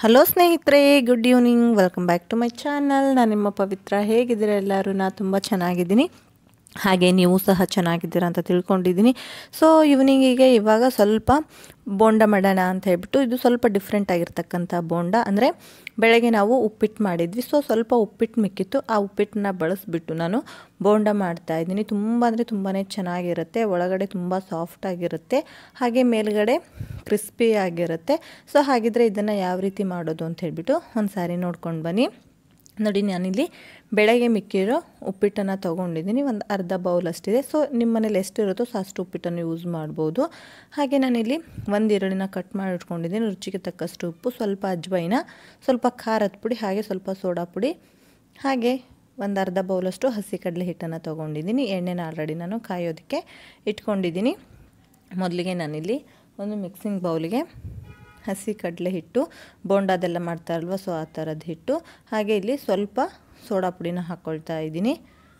Hello ಸ್ನೇಹಿತರೆ, good evening. Welcome back to my channel. ನಾನು ನಿಮ್ಮ ಪವಿತ್ರ. ಹೇಗಿದ್ದೀರಾ ಎಲ್ಲರೂ? ನಾನು ತುಂಬ ಚೆನ್ನಾಗಿದ್ದೀನಿ, ಹಾಗೆ ನೀವು ಸಹ ಚೆನ್ನಾಗಿದ್ದೀರಾ ಅಂತ ತಿಳ್ಕೊಂಡಿದ್ದೀನಿ. ಸೊ ಈವ್ನಿಂಗಿಗೆ ಇವಾಗ ಸ್ವಲ್ಪ ಬೋಂಡ ಮಾಡೋಣ ಅಂತ ಹೇಳ್ಬಿಟ್ಟು, ಇದು ಸ್ವಲ್ಪ ಡಿಫ್ರೆಂಟ್ ಆಗಿರ್ತಕ್ಕಂಥ ಬೋಂಡ. ಅಂದರೆ ಬೆಳಗ್ಗೆ ನಾವು ಉಪ್ಪಿಟ್ಟು ಮಾಡಿದ್ವಿ, ಸೊ ಸ್ವಲ್ಪ ಉಪ್ಪಿಟ್ಟು ಮಿಕ್ಕಿತ್ತು. ಆ ಉಪ್ಪಿಟ್ಟನ್ನ ಬಳಸಿಬಿಟ್ಟು ನಾನು ಬೋಂಡ ಮಾಡ್ತಾಯಿದ್ದೀನಿ. ತುಂಬ ಅಂದರೆ ತುಂಬಾ ಚೆನ್ನಾಗಿರುತ್ತೆ. ಒಳಗಡೆ ತುಂಬ ಸಾಫ್ಟಾಗಿರುತ್ತೆ, ಹಾಗೆ ಮೇಲ್ಗಡೆ ಕ್ರಿಸ್ಪಿ ಆಗಿರುತ್ತೆ. ಸೊ ಹಾಗಿದ್ರೆ ಇದನ್ನು ಯಾವ ರೀತಿ ಮಾಡೋದು ಅಂತ ಹೇಳ್ಬಿಟ್ಟು ಒಂದು ಸಾರಿ ನೋಡ್ಕೊಂಡು ಬನ್ನಿ. ನೋಡಿ, ನಾನಿಲ್ಲಿ ಬೆಳಗ್ಗೆ ಮಿಕ್ಕಿರೋ ಉಪ್ಪಿಟ್ಟನ್ನು ತೊಗೊಂಡಿದ್ದೀನಿ. ಒಂದು ಅರ್ಧ ಬೌಲ್ ಅಷ್ಟಿದೆ. ಸೊ ನಿಮ್ಮ ಮನೇಲಿ ಎಷ್ಟಿರುತ್ತೋ ಸೊ ಅಷ್ಟು ಉಪ್ಪಿಟ್ಟನ್ನು ಯೂಸ್ ಮಾಡ್ಬೋದು. ಹಾಗೆ ನಾನಿಲ್ಲಿ ಒಂದು ಈರುಳ್ಳಿನ ಕಟ್ ಮಾಡಿ ಇಟ್ಕೊಂಡಿದ್ದೀನಿ. ರುಚಿಗೆ ತಕ್ಕಷ್ಟು ಉಪ್ಪು, ಸ್ವಲ್ಪ ಅಜ್ವೈನ, ಸ್ವಲ್ಪ ಖಾರದ ಪುಡಿ, ಹಾಗೆ ಸ್ವಲ್ಪ ಸೋಡಾ ಪುಡಿ, ಹಾಗೆ ಒಂದು ಅರ್ಧ ಬೌಲಷ್ಟು ಹಸಿ ಕಡಲೆ ಹಿಟ್ಟನ್ನು ತೊಗೊಂಡಿದ್ದೀನಿ. ಎಣ್ಣೆನ ಆಲ್ರೆಡಿ ನಾನು ಕಾಯೋದಕ್ಕೆ ಇಟ್ಕೊಂಡಿದ್ದೀನಿ. ಮೊದಲಿಗೆ ನಾನಿಲ್ಲಿ ಒಂದು ಮಿಕ್ಸಿಂಗ್ ಬೌಲಿಗೆ ಹಸಿ ಕಡಲೆ ಹಿಟ್ಟು, ಬೋಂಡಾದೆಲ್ಲ ಮಾಡ್ತಾರಲ್ವ, ಸೊ ಆ ಥರದ ಹಿಟ್ಟು, ಹಾಗೆ ಇಲ್ಲಿ ಸ್ವಲ್ಪ ಸೋಡಾ ಪುಡಿನ ಹಾಕ್ಕೊಳ್ತಾ ಇದ್ದೀನಿ.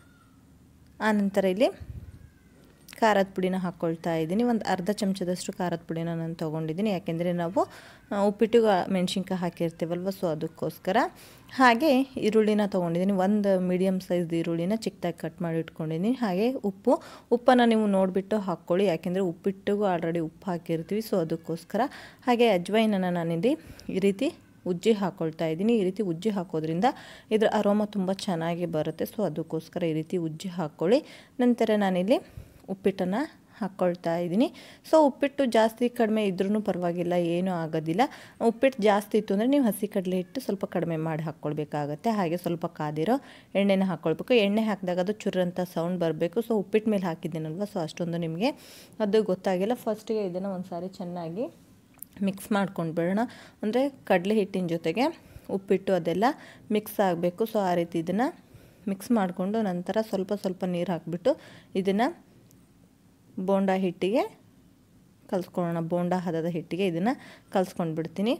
ಆನಂತರ ಇಲ್ಲಿ ಖಾರದ ಪುಡಿನ ಹಾಕ್ಕೊಳ್ತಾ ಇದ್ದೀನಿ. ಒಂದು ಅರ್ಧ ಚಮಚದಷ್ಟು ಖಾರದ ಪುಡಿನ ನಾನು ತೊಗೊಂಡಿದ್ದೀನಿ, ಯಾಕೆಂದರೆ ನಾವು ಉಪ್ಪಿಟ್ಟಿಗೆ ಮೆಣಸಿನ್ಕಾಯಿ ಹಾಕಿರ್ತೀವಲ್ವ, ಸೊ ಅದಕ್ಕೋಸ್ಕರ. ಹಾಗೆ ಈರುಳ್ಳಿನ ತೊಗೊಂಡಿದ್ದೀನಿ. ಒಂದು ಮೀಡಿಯಮ್ ಸೈಜ್ ಈರುಳ್ಳಿನ ಚಿಕ್ಕದಾಗಿ ಕಟ್ ಮಾಡಿ ಇಟ್ಕೊಂಡಿದ್ದೀನಿ. ಹಾಗೆ ಉಪ್ಪನ್ನು ನೀವು ನೋಡಿಬಿಟ್ಟು ಹಾಕ್ಕೊಳ್ಳಿ, ಯಾಕೆಂದರೆ ಉಪ್ಪಿಟ್ಟಿಗೂ ಆಲ್ರೆಡಿ ಉಪ್ಪು ಹಾಕಿರ್ತೀವಿ, ಸೊ ಅದಕ್ಕೋಸ್ಕರ. ಹಾಗೆ ಅಜ್ವೈನನ್ನು ನಾನಿಲ್ಲಿ ಈ ರೀತಿ ಉಜ್ಜಿ ಹಾಕ್ಕೊಳ್ತಾ ಇದ್ದೀನಿ. ಈ ರೀತಿ ಉಜ್ಜಿ ಹಾಕೋದ್ರಿಂದ ಇದರ ಅರೋಮ ತುಂಬ ಚೆನ್ನಾಗಿ ಬರುತ್ತೆ, ಸೊ ಅದಕ್ಕೋಸ್ಕರ ಈ ರೀತಿ ಉಜ್ಜಿ ಹಾಕ್ಕೊಳ್ಳಿ. ನಂತರ ನಾನಿಲ್ಲಿ ಉಪ್ಪಿಟ್ಟನ್ನು ಹಾಕ್ಕೊಳ್ತಾ ಇದ್ದೀನಿ. ಸೊ ಉಪ್ಪಿಟ್ಟು ಜಾಸ್ತಿ ಕಡಿಮೆ ಇದ್ರೂ ಪರವಾಗಿಲ್ಲ, ಏನೂ ಆಗೋದಿಲ್ಲ. ಉಪ್ಪಿಟ್ಟು ಜಾಸ್ತಿ ಇತ್ತು ಅಂದರೆ ನೀವು ಹಸಿ ಕಡಲೆ ಹಿಟ್ಟು ಸ್ವಲ್ಪ ಕಡಿಮೆ ಮಾಡಿ ಹಾಕ್ಕೊಳ್ಬೇಕಾಗತ್ತೆ. ಹಾಗೆ ಸ್ವಲ್ಪ ಕಾದಿರೋ ಎಣ್ಣೆನ ಹಾಕ್ಕೊಳ್ಬೇಕು. ಎಣ್ಣೆ ಹಾಕಿದಾಗ ಅದು ಚುರಂತ ಸೌಂಡ್ ಬರಬೇಕು. ಸೊ ಉಪ್ಪಿಟ್ಟು ಮೇಲೆ ಹಾಕಿದ್ದೀನಲ್ವ, ಸೊ ಅಷ್ಟೊಂದು ನಿಮಗೆ ಅದು ಗೊತ್ತಾಗಿಲ್ಲ. ಫಸ್ಟಿಗೆ ಇದನ್ನು ಒಂದು ಸಾರಿ ಚೆನ್ನಾಗಿ ಮಿಕ್ಸ್ ಮಾಡ್ಕೊಂಡು ಬಿಡೋಣ. ಅಂದರೆ ಕಡಲೆ ಹಿಟ್ಟಿನ ಜೊತೆಗೆ ಉಪ್ಪಿಟ್ಟು ಅದೆಲ್ಲ ಮಿಕ್ಸ್ ಆಗಬೇಕು. ಸೊ ಆ ರೀತಿ ಇದನ್ನು ಮಿಕ್ಸ್ ಮಾಡಿಕೊಂಡು ನಂತರ ಸ್ವಲ್ಪ ಸ್ವಲ್ಪ ನೀರು ಹಾಕಿಬಿಟ್ಟು ಇದನ್ನು ಬೋಂಡ ಹಿಟ್ಟಿಗೆ ಕಲಿಸ್ಕೊಳ್ಳೋಣ. ಬೋಂಡ ಹದದ ಹಿಟ್ಟಿಗೆ ಇದನ್ನು ಕಲಿಸ್ಕೊಂಡು ಬಿಡ್ತೀನಿ.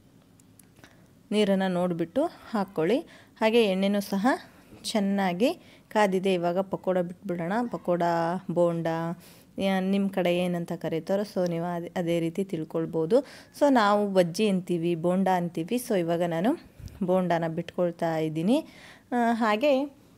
ನೀರನ್ನು ನೋಡಿಬಿಟ್ಟು ಹಾಕ್ಕೊಳ್ಳಿ. ಹಾಗೆ ಎಣ್ಣೆನೂ ಸಹ ಚೆನ್ನಾಗಿ ಕಾದಿದೆ. ಇವಾಗ ಪಕೋಡ ಬಿಟ್ಬಿಡೋಣ. ಪಕೋಡ, ಬೋಂಡ ನಿಮ್ಮ ಕಡೆ ಏನಂತ ಕರೀತಾರೋ ಸೊ ನೀವು ಅದೇ ರೀತಿ ತಿಳ್ಕೊಳ್ಬೋದು. ಸೊ ನಾವು ಬಜ್ಜಿ ಅಂತೀವಿ, ಬೋಂಡ ಅಂತೀವಿ. ಸೊ ಇವಾಗ ನಾನು ಬೋಂಡನ ಬಿಟ್ಕೊಳ್ತಾ ಇದ್ದೀನಿ. ಹಾಗೆ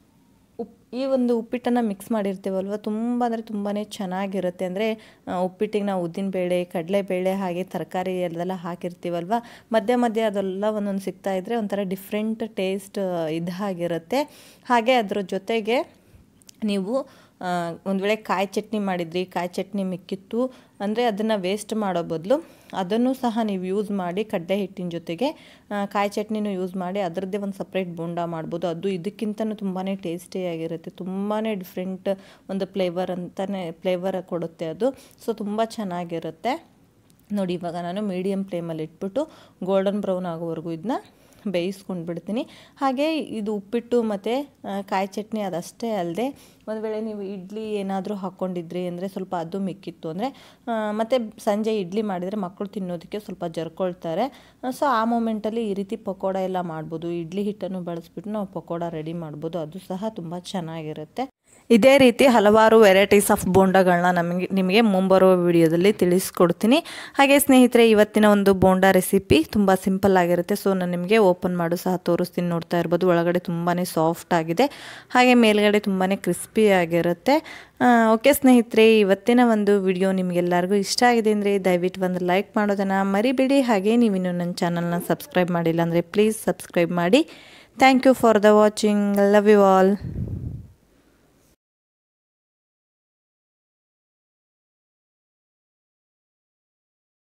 ಈ ಒಂದು ಉಪ್ಪಿಟ್ಟನ್ನು ಮಿಕ್ಸ್ ಮಾಡಿರ್ತೀವಲ್ವ, ತುಂಬ ಅಂದರೆ ತುಂಬಾ ಚೆನ್ನಾಗಿರುತ್ತೆ. ಅಂದರೆ ಉಪ್ಪಿಟ್ಟಿಗೆ ನಾವು ಉದ್ದಿನಬೇಳೆ, ಕಡಲೆಬೇಳೆ, ಹಾಗೆ ತರಕಾರಿ ಎಲ್ಲೆಲ್ಲ ಹಾಕಿರ್ತೀವಲ್ವ, ಮಧ್ಯೆ ಮಧ್ಯೆ ಅದೆಲ್ಲ ಒಂದೊಂದು ಸಿಗ್ತಾಯಿದ್ರೆ ಒಂಥರ ಡಿಫ್ರೆಂಟ್ ಟೇಸ್ಟ್ ಇದಾಗಿರುತ್ತೆ. ಹಾಗೆ ಅದ್ರ ಜೊತೆಗೆ ನೀವು ಒಂದು ವೇಳೆ ಕಾಯಿ ಚಟ್ನಿ ಮಾಡಿದ್ರಿ, ಕಾಯಿ ಚಟ್ನಿ ಮಿಕ್ಕಿತ್ತು ಅಂದರೆ ಅದನ್ನು ವೇಸ್ಟ್ ಮಾಡೋ ಬದಲು ಅದನ್ನು ಸಹ ನೀವು ಯೂಸ್ ಮಾಡಿ, ಕಡಲೆ ಹಿಟ್ಟಿನ ಜೊತೆಗೆ ಕಾಯಿ ಚಟ್ನಿನೂ ಯೂಸ್ ಮಾಡಿ ಅದರದ್ದೇ ಒಂದು ಸಪ್ರೇಟ್ ಬೋಂಡ ಮಾಡ್ಬೋದು. ಅದು ಇದಕ್ಕಿಂತಲೂ ತುಂಬಾ ಟೇಸ್ಟಿಯಾಗಿರುತ್ತೆ. ತುಂಬಾ ಡಿಫ್ರೆಂಟ್ ಒಂದು ಫ್ಲೇವರ್ ಕೊಡುತ್ತೆ ಅದು. ಸೊ ತುಂಬ ಚೆನ್ನಾಗಿರುತ್ತೆ. ನೋಡಿ, ಇವಾಗ ನಾನು ಮೀಡಿಯಮ್ ಫ್ಲೇಮಲ್ಲಿ ಇಟ್ಬಿಟ್ಟು ಗೋಲ್ಡನ್ ಬ್ರೌನ್ ಆಗೋವರೆಗೂ ಇದನ್ನ ಬೇಯಿಸ್ಕೊಂಡು ಬಿಡ್ತೀನಿ. ಹಾಗೆ ಇದು ಉಪ್ಪಿಟ್ಟು ಮತ್ತು ಕಾಯಿ ಚಟ್ನಿ ಅದಷ್ಟೇ ಅಲ್ಲದೆ, ಒಂದು ವೇಳೆ ನೀವು ಇಡ್ಲಿ ಏನಾದರೂ ಹಾಕ್ಕೊಂಡಿದ್ರಿ ಅಂದರೆ ಸ್ವಲ್ಪ ಅದು ಮಿಕ್ಕಿತ್ತು ಅಂದರೆ, ಮತ್ತು ಸಂಜೆ ಇಡ್ಲಿ ಮಾಡಿದರೆ ಮಕ್ಕಳು ತಿನ್ನೋದಕ್ಕೆ ಸ್ವಲ್ಪ ಜರ್ಕೊಳ್ತಾರೆ. ಸೊ ಆ ಮೂಮೆಂಟಲ್ಲಿ ಈ ರೀತಿ ಪಕೋಡ ಎಲ್ಲ ಮಾಡ್ಬೋದು. ಇಡ್ಲಿ ಹಿಟ್ಟನ್ನು ಬಳಸ್ಬಿಟ್ಟು ನಾವು ಪಕೋಡ ರೆಡಿ ಮಾಡ್ಬೋದು. ಅದು ಸಹ ತುಂಬ ಚೆನ್ನಾಗಿರುತ್ತೆ. ಇದೇ ರೀತಿ ಹಲವಾರು ವೆರೈಟೀಸ್ ಆಫ್ ಬೋಂಡಗಳನ್ನ ನಿಮಗೆ ಮುಂಬರುವ ವಿಡಿಯೋದಲ್ಲಿ ತಿಳಿಸ್ಕೊಡ್ತೀನಿ. ಹಾಗೆ ಸ್ನೇಹಿತರೆ, ಇವತ್ತಿನ ಒಂದು ಬೋಂಡ ರೆಸಿಪಿ ತುಂಬ ಸಿಂಪಲ್ ಆಗಿರುತ್ತೆ. ಸೊ ನಾನು ನಿಮಗೆ ಓಪನ್ ಮಾಡು ಸಹ ತೋರಿಸ್ತೀನಿ. ನೋಡ್ತಾ ಇರ್ಬೋದು, ಒಳಗಡೆ ತುಂಬಾ ಸಾಫ್ಟ್ ಆಗಿದೆ, ಹಾಗೆ ಮೇಲ್ಗಡೆ ತುಂಬಾ ಕ್ರಿಸ್ಪಿ ಆಗಿರುತ್ತೆ. ಓಕೆ ಸ್ನೇಹಿತರೆ, ಇವತ್ತಿನ ಒಂದು ವಿಡಿಯೋ ನಿಮಗೆಲ್ಲರಿಗೂ ಇಷ್ಟ ಆಗಿದೆ ಅಂದರೆ ದಯವಿಟ್ಟು ಒಂದು ಲೈಕ್ ಮಾಡೋದನ್ನು ಮರಿಬೇಡಿ. ಹಾಗೆ ನೀವಿನ್ನೂ ನನ್ನ ಚಾನಲ್ನ ಸಬ್ಸ್ಕ್ರೈಬ್ ಮಾಡಿಲ್ಲ ಅಂದರೆ ಪ್ಲೀಸ್ ಸಬ್ಸ್ಕ್ರೈಬ್ ಮಾಡಿ. Thank you for the watching. Love you all.